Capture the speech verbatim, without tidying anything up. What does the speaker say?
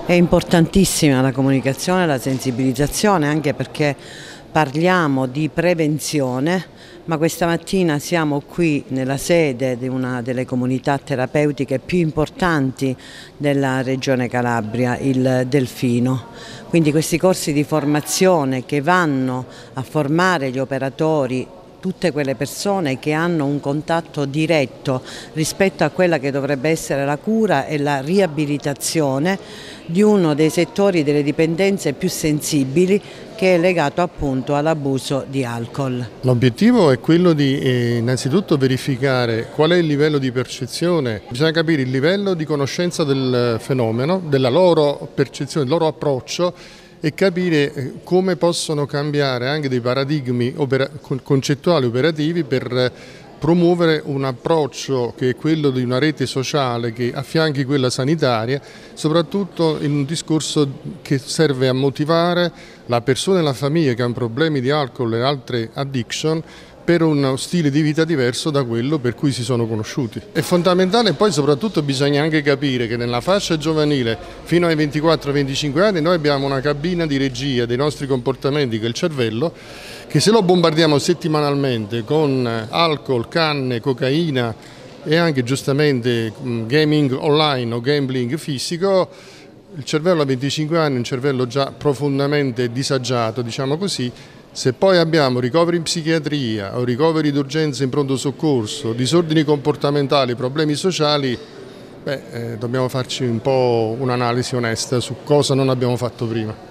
È importantissima la comunicazione e la sensibilizzazione, anche perché parliamo di prevenzione, ma questa mattina siamo qui nella sede di una delle comunità terapeutiche più importanti della Regione Calabria, il Delfino. Quindi questi corsi di formazione che vanno a formare gli operatori, tutte quelle persone che hanno un contatto diretto rispetto a quella che dovrebbe essere la cura e la riabilitazione di uno dei settori delle dipendenze più sensibili, che è legato appunto all'abuso di alcol. L'obiettivo è quello di eh, innanzitutto verificare qual è il livello di percezione, bisogna capire il livello di conoscenza del fenomeno, della loro percezione, del loro approccio, e capire come possono cambiare anche dei paradigmi opera- concettuali operativi per promuovere un approccio che è quello di una rete sociale che affianchi quella sanitaria, soprattutto in un discorso che serve a motivare la persona e la famiglia che hanno problemi di alcol e altre addiction per uno stile di vita diverso da quello per cui si sono conosciuti. È fondamentale, poi soprattutto bisogna anche capire che nella fascia giovanile fino ai ventiquattro venticinque anni noi abbiamo una cabina di regia dei nostri comportamenti, che è il cervello, che se lo bombardiamo settimanalmente con alcol, canne, cocaina e anche giustamente gaming online o gambling fisico, il cervello a venticinque anni è un cervello già profondamente disagiato, diciamo così. Se poi abbiamo ricoveri in psichiatria o ricoveri d'urgenza in pronto soccorso, disordini comportamentali, problemi sociali, beh, eh, dobbiamo farci un po' un'analisi onesta su cosa non abbiamo fatto prima.